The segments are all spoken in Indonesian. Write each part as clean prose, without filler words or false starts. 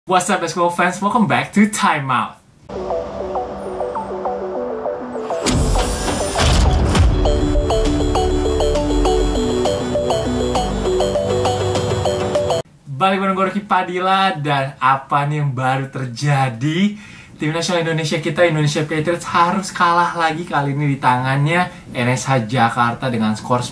What's up basketball fans, welcome back to Time Out. Balik bareng gue Rocky Padila, dan apa nih yang baru terjadi? Tim nasional Indonesia kita, Indonesia Patriots, harus kalah lagi kali ini di tangannya NSH Jakarta dengan skor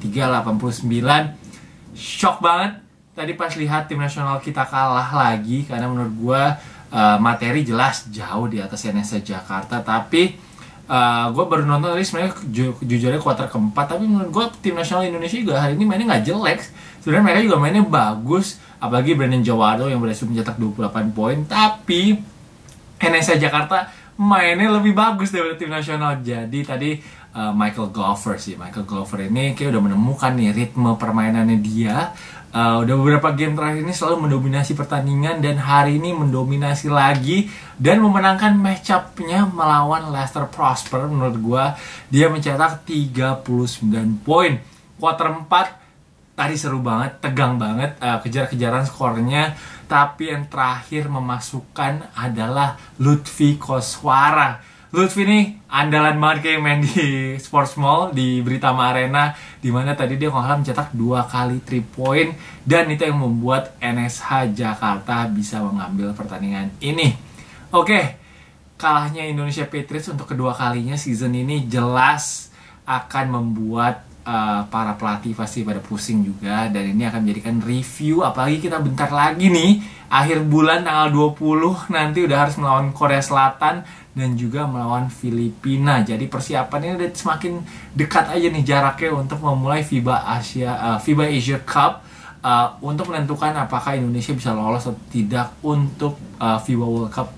93-89. Shock banget tadi pas lihat tim nasional kita kalah lagi, karena menurut gue materi jelas jauh di atas NSH Jakarta. Tapi gue baru nonton tadi sebenarnya jujurnya kuarter keempat, tapi menurut gue tim nasional Indonesia juga hari ini mainnya nggak jelek. Sebenarnya mereka juga mainnya bagus, apalagi Brandon Jawado yang berhasil mencetak 28 poin. Tapi NSH Jakarta mainnya lebih bagus daripada tim nasional. Jadi tadi Michael Glover ini kayak udah menemukan nih ritme permainannya dia. Udah beberapa game terakhir ini selalu mendominasi pertandingan, dan hari ini mendominasi lagi dan memenangkan match up-nya melawan Leicester Prosper. Menurut gua dia mencetak 39 poin. Quarter 4 tadi seru banget, tegang banget, kejar-kejaran skornya. Tapi yang terakhir memasukkan adalah Lutfi Koswara. Lutfi ini andalan banget kayak main di Sports Mall di Britama Arena, dimana tadi dia kalau mencetak 2 kali 3 point, dan itu yang membuat NSH Jakarta bisa mengambil pertandingan ini. Oke, kalahnya Indonesia Patriots untuk kedua kalinya season ini jelas akan membuat para pelatih pasti pada pusing juga, dan ini akan menjadikan review. Apalagi kita bentar lagi nih, akhir bulan tanggal 20 nanti udah harus melawan Korea Selatan dan juga melawan Filipina. Jadi persiapannya udah semakin dekat aja nih jaraknya untuk memulai FIBA Asia Cup, untuk menentukan apakah Indonesia bisa lolos atau tidak untuk FIBA World Cup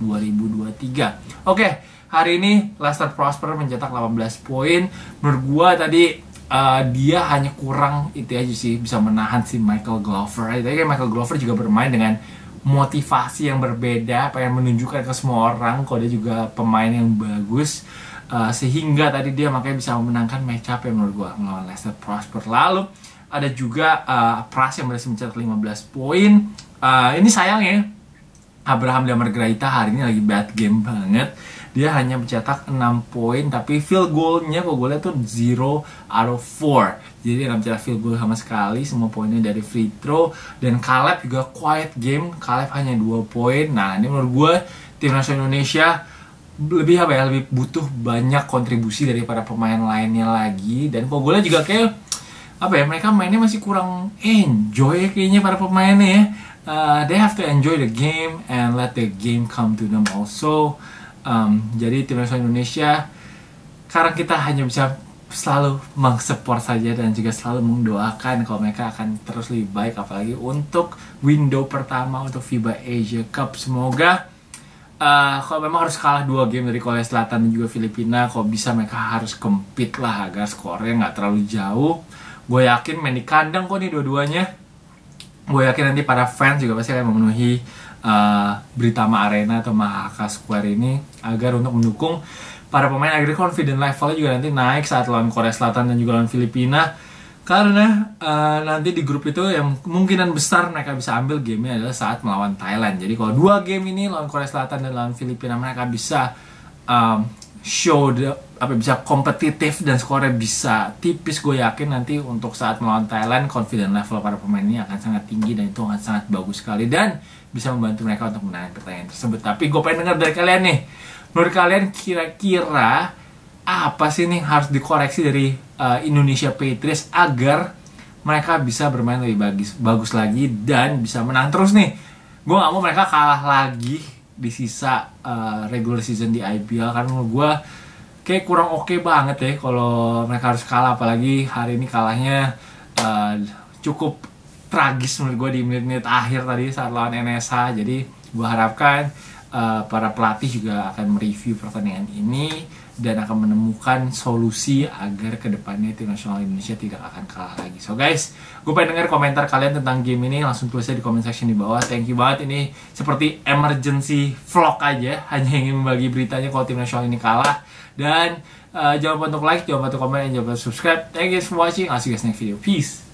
2023. Oke, hari ini Leicester Prosper mencetak 18 poin. Menurut gua tadi dia hanya kurang itu aja sih, bisa menahan si Michael Glover. Tadi kan Michael Glover juga bermain dengan motivasi yang berbeda, pengen menunjukkan ke semua orang kalau dia juga pemain yang bagus, sehingga tadi dia makanya bisa memenangkan match up yang menurut gua melawan Leicester Prosper. Lalu ada juga Pras yang berhasil mencetak 15 poin. Ini sayang ya, Abraham Damargraita hari ini lagi bad game banget. Dia hanya mencetak 6 poin, tapi field goal-nya kalau gue lihat tuh 0 out of 4. Jadi dia nggak mencetak field goal sama sekali, semua poinnya dari free throw. Dan Caleb juga quiet game, Caleb hanya 2 poin. Nah, ini menurut gue tim nasional Indonesia lebih butuh banyak kontribusi daripada pemain lainnya lagi. Dan kalau gue lihat juga kayak mereka mainnya masih kurang enjoy kayaknya para pemainnya ya. They have to enjoy the game and let the game come to them also. Jadi tim nasional Indonesia sekarang kita hanya bisa selalu meng-support saja, dan juga selalu mendoakan kalau mereka akan terus lebih baik, apalagi untuk window pertama untuk FIBA Asia Cup. Semoga kalau memang harus kalah 2 game dari Korea Selatan dan juga Filipina, kalau bisa mereka harus compete lah agar skornya nggak terlalu jauh. Gue yakin main di kandang kok nih dua-duanya. Gue yakin nanti para fans juga pasti akan memenuhi Britama Arena atau Mahaka Square ini agar untuk mendukung para pemain agar confident levelnya juga nanti naik saat lawan Korea Selatan dan juga lawan Filipina. Karena nanti di grup itu yang kemungkinan besar mereka bisa ambil gamenya adalah saat melawan Thailand. Jadi kalau 2 game ini lawan Korea Selatan dan lawan Filipina, mereka bisa show bisa kompetitif dan skornya bisa tipis. Gue yakin nanti untuk saat melawan Thailand, confident level para pemain ini akan sangat tinggi, dan itu akan sangat bagus sekali dan bisa membantu mereka untuk menangani pertandingan tersebut. Tapi gue pengen dengar dari kalian nih, menurut kalian kira-kira apa sih nih harus dikoreksi dari Indonesia Patriots agar mereka bisa bermain lebih bagus lagi dan bisa menang terus nih? Gue gak mau mereka kalah lagi di sisa regular season di IPL, karena menurut gue kayak kurang oke banget ya kalau mereka harus kalah. Apalagi hari ini kalahnya cukup tragis menurut gue di menit-menit akhir tadi saat lawan NSH. Jadi gue harapkan para pelatih juga akan mereview pertandingan ini dan akan menemukan solusi agar kedepannya tim nasional Indonesia tidak akan kalah lagi. So guys, gue pengen dengar komentar kalian tentang game ini, langsung tulis aja di comment section di bawah. Thank you banget, ini seperti emergency vlog aja, hanya ingin membagi beritanya kalau tim nasional ini kalah. Dan jangan lupa untuk like, jangan lupa untuk komen, dan jangan lupa subscribe. Thank you for watching, I'll see you guys next video. Peace.